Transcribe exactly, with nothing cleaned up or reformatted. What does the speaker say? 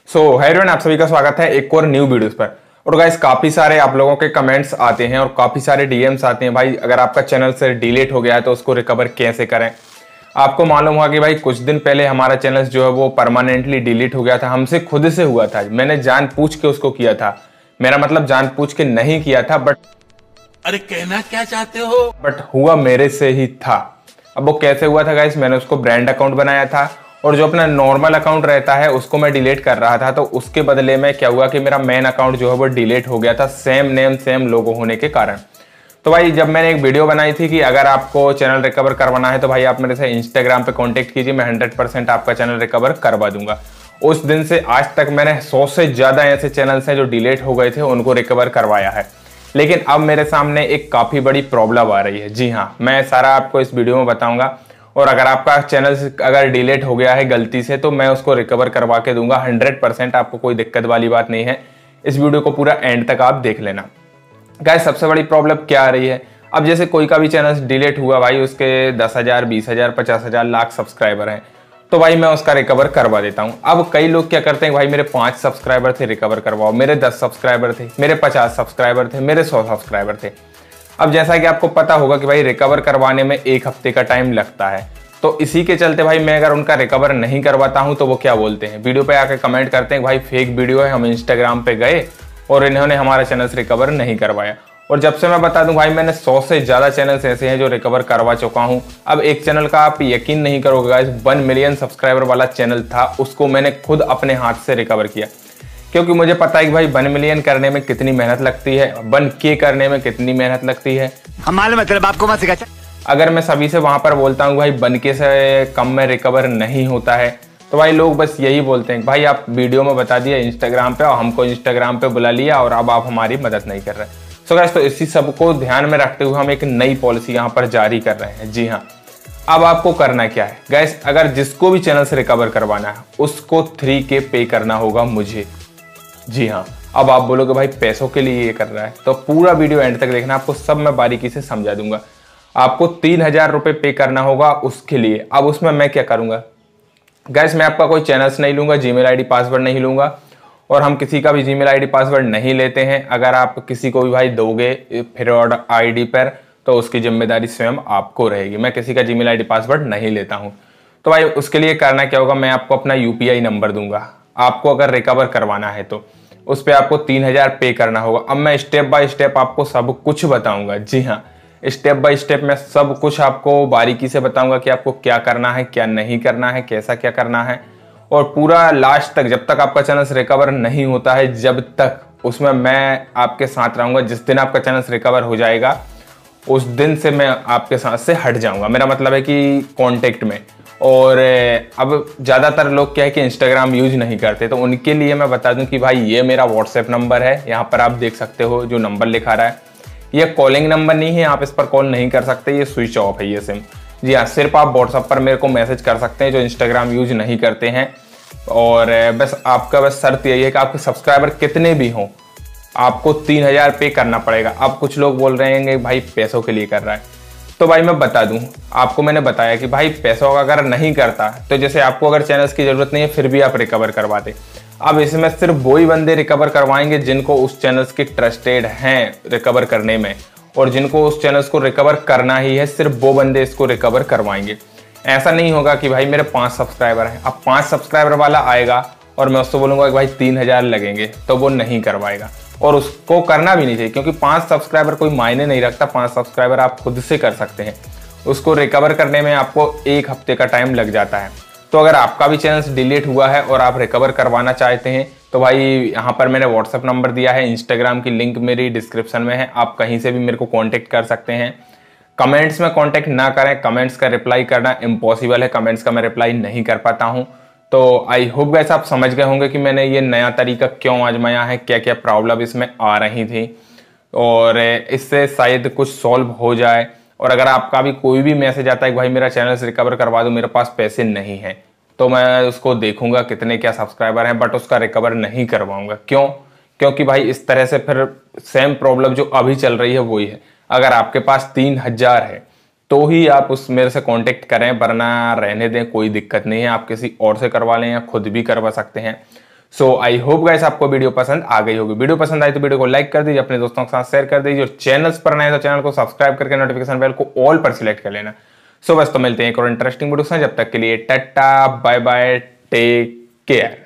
सो है एवरीवन, आप सभी का स्वागत है एक और न्यू वीडियोस पर। और गाइस काफी सारे आप लोगों के कमेंट्स आते हैं और काफी सारे डीएम्स आते हैं, भाई अगर आपका चैनल से डिलीट हो गया है तो उसको रिकवर कैसे करें। आपको मालूम होगा कि भाई कुछ दिन पहले हमारा चैनल जो है वो परमानेंटली डिलीट हो गया था, हमसे खुद से हुआ था। मैंने जानबूझ के उसको किया था, मेरा मतलब जानबूझ के नहीं किया था, बट अरे कहना क्या चाहते हो, बट हुआ मेरे से ही था। अब वो कैसे हुआ था गाइस, मैंने उसको ब्रांड अकाउंट बनाया था और जो अपना नॉर्मल अकाउंट रहता है उसको मैं डिलीट कर रहा था। तो उसके बदले में क्या हुआ कि मेरा मेन अकाउंट जो है वो डिलीट हो गया था, सेम नेम सेम लोगो होने के कारण। तो भाई जब मैंने एक वीडियो बनाई थी कि अगर आपको चैनल रिकवर करवाना है तो भाई आप मेरे से इंस्टाग्राम पे कांटेक्ट कीजिए, मैं हंड्रेड परसेंट आपका चैनल रिकवर करवा दूंगा। उस दिन से आज तक मैंने सौ से ज्यादा ऐसे चैनल्स हैं जो डिलीट हो गए थे, उनको रिकवर करवाया है। लेकिन अब मेरे सामने एक काफी बड़ी प्रॉब्लम आ रही है। जी हाँ, मैं सारा आपको इस वीडियो में बताऊंगा। और अगर आपका चैनल अगर डिलीट हो गया है गलती से तो मैं उसको रिकवर करवा के दूंगा हंड्रेड परसेंट, आपको कोई दिक्कत वाली बात नहीं है। इस वीडियो को पूरा एंड तक आप देख लेना। गाइस सबसे बड़ी प्रॉब्लम क्या आ रही है, अब जैसे कोई का भी चैनल डिलीट हुआ भाई, उसके दस हजार बीस हजार पचास हजार लाख सब्सक्राइबर हैं, तो भाई मैं उसका रिकवर करवा देता हूं। अब कई लोग क्या करते हैं, भाई मेरे पांच सब्सक्राइबर थे रिकवर करवाओ, मेरे दस सब्सक्राइबर थे, मेरे पचास सब्सक्राइबर थे, मेरे सौ सब्सक्राइबर थे। अब जैसा कि आपको पता होगा कि भाई रिकवर करवाने में एक हफ्ते का टाइम लगता है, तो इसी के चलते भाई मैं अगर उनका रिकवर नहीं करवाता हूं तो वो क्या बोलते हैं, वीडियो पे आकर कमेंट करते हैं भाई फेक वीडियो है, हम इंस्टाग्राम पे गए और इन्होंने हमारा चैनल से रिकवर नहीं करवाया। और जब से मैं बता दूं भाई मैंने सौ से ज्यादा चैनल्स ऐसे हैं जो रिकवर करवा चुका हूं। अब एक चैनल का आप यकीन नहीं करोगे गाइस, वन मिलियन सब्सक्राइबर वाला चैनल था, उसको मैंने खुद अपने हाथ से रिकवर किया, क्योंकि मुझे पता है कि भाई वन मिलियन करने में कितनी मेहनत लगती है, वन के करने में कितनी मेहनत लगती है। हमारे मतलब आपको मत सिखा। अगर मैं सभी से वहां पर बोलता हूँ भाई वन के से कम में रिकवर नहीं होता है, तो भाई लोग बस यही बोलते हैं भाई आप वीडियो में बता दिया इंस्टाग्राम पे और हमको इंस्टाग्राम पे बुला लिया और अब आप हमारी मदद नहीं कर रहे। सो गाइस तो इसी सब को ध्यान में रखते हुए हम एक नई पॉलिसी यहाँ पर जारी कर रहे हैं। जी हाँ, अब आपको करना क्या है गाइस, अगर जिसको भी चैनल से रिकवर करवाना है उसको थ्री के पे करना होगा मुझे। जी हाँ, अब आप बोलोगे भाई पैसों के लिए ये कर रहा है, तो पूरा वीडियो एंड तक देखना, आपको सब मैं बारीकी से समझा दूंगा। आपको तीन हजार रुपये पे करना होगा उसके लिए। अब उसमें मैं क्या करूंगा गाइस, मैं आपका कोई चैनल्स नहीं लूंगा, जीमेल आईडी पासवर्ड नहीं लूंगा और हम किसी का भी जीमेल आईडी पासवर्ड नहीं लेते हैं। अगर आप किसी को भी भाई दोगे फ्रॉड आईडी पर तो उसकी जिम्मेदारी स्वयं आपको रहेगी। मैं किसी का जीमेल आईडी पासवर्ड नहीं लेता हूं। तो भाई उसके लिए करना क्या होगा, मैं आपको अपना यूपीआई नंबर दूंगा। आपको अगर रिकवर करवाना है तो उस पर आपको तीन हजार पे करना होगा। अब मैं स्टेप बाय स्टेप आपको सब कुछ बताऊंगा। जी हाँ, स्टेप बाय स्टेप मैं सब कुछ आपको बारीकी से बताऊंगा कि आपको क्या करना है, क्या नहीं करना है, कैसा क्या करना है। और पूरा लास्ट तक, जब तक आपका चैनल रिकवर नहीं होता है, जब तक उसमें मैं आपके साथ रहूंगा। जिस दिन आपका चैनल रिकवर हो जाएगा उस दिन से मैं आपके साथ से हट जाऊंगा, मेरा मतलब है कि कांटेक्ट में। और अब ज़्यादातर लोग क्या है कि इंस्टाग्राम यूज नहीं करते, तो उनके लिए मैं बता दूं कि भाई ये मेरा व्हाट्सएप नंबर है, यहाँ पर आप देख सकते हो जो नंबर लिखा रहा है, ये कॉलिंग नंबर नहीं है, आप इस पर कॉल नहीं कर सकते, ये स्विच ऑफ है ये सिम। जी हाँ, सिर्फ आप व्हाट्सएप पर मेरे को मैसेज कर सकते हैं जो इंस्टाग्राम यूज नहीं करते हैं। और बस आपका बस शर्त यही है कि आपके सब्सक्राइबर कितने भी हों आपको तीन हजार पे करना पड़ेगा। अब कुछ लोग बोल रहे हैं भाई पैसों के लिए कर रहा है, तो भाई मैं बता दूं आपको, मैंने बताया कि भाई पैसों का अगर नहीं करता तो जैसे आपको अगर चैनल्स की जरूरत नहीं है फिर भी आप रिकवर करवाते। अब इसमें सिर्फ वही बंदे रिकवर करवाएंगे जिनको उस चैनल्स के ट्रस्टेड हैं रिकवर करने में, और जिनको उस चैनल्स को रिकवर करना ही है सिर्फ वो बंदे इसको रिकवर करवाएंगे। ऐसा नहीं होगा कि भाई मेरे पांच सब्सक्राइबर हैं, अब पांच सब्सक्राइबर वाला आएगा और मैं उससे बोलूंगा कि भाई तीन हजार लगेंगे, तो वो नहीं करवाएगा और उसको करना भी नहीं चाहिए, क्योंकि पांच सब्सक्राइबर कोई मायने नहीं रखता। पांच सब्सक्राइबर आप खुद से कर सकते हैं, उसको रिकवर करने में आपको एक हफ्ते का टाइम लग जाता है। तो अगर आपका भी चैनल डिलीट हुआ है और आप रिकवर करवाना चाहते हैं तो भाई यहाँ पर मैंने व्हाट्सएप नंबर दिया है, इंस्टाग्राम की लिंक मेरी डिस्क्रिप्शन में है, आप कहीं से भी मेरे को कांटेक्ट कर सकते हैं। कमेंट्स में कांटेक्ट ना करें, कमेंट्स का रिप्लाई करना इम्पॉसिबल है, कमेंट्स का मैं रिप्लाई नहीं कर पाता हूँ। तो आई होप गाइस आप समझ गए होंगे कि मैंने ये नया तरीका क्यों आजमाया है, क्या क्या प्रॉब्लम इसमें आ रही थी और इससे शायद कुछ सॉल्व हो जाए। और अगर आपका भी कोई भी मैसेज आता है कि भाई मेरा चैनल से रिकवर करवा दो, मेरे पास पैसे नहीं हैं, तो मैं उसको देखूंगा कितने क्या सब्सक्राइबर हैं, बट उसका रिकवर नहीं करवाऊंगा। क्यों? क्योंकि भाई इस तरह से फिर सेम प्रॉब्लम जो अभी चल रही है वही है। अगर आपके पास तीन हजार है तो ही आप उस मेरे से कांटेक्ट करें, वरना रहने दें, कोई दिक्कत नहीं है, आप किसी और से करवा लें या खुद भी करवा सकते हैं। सो आई होप गाइस आपको वीडियो पसंद आ गई होगी। वीडियो पसंद आई तो वीडियो को लाइक कर दीजिए, अपने दोस्तों के साथ शेयर कर दीजिए, और चैनल्स पर नए तो चैनल को सब्सक्राइब करके नोटिफिकेशन बेल को ऑल पर सिलेक्ट कर लेना। सो बस तो मिलते हैं एक और इंटरेस्टिंग वीडियो से, जब तक के लिए tata bye bye, take care.